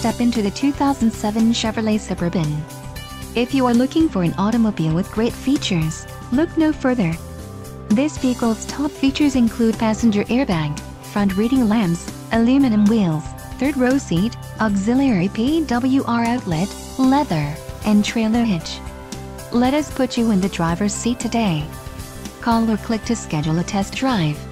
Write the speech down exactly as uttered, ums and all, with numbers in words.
step into the two thousand seven Chevrolet Suburban. If you are looking for an automobile with great features, look no further. This vehicle's top features include passenger airbag, front reading lamps, aluminum wheels, third row seat, auxiliary P W R outlet, leather, and trailer hitch. Let us put you in the driver's seat today. Call or click to schedule a test drive.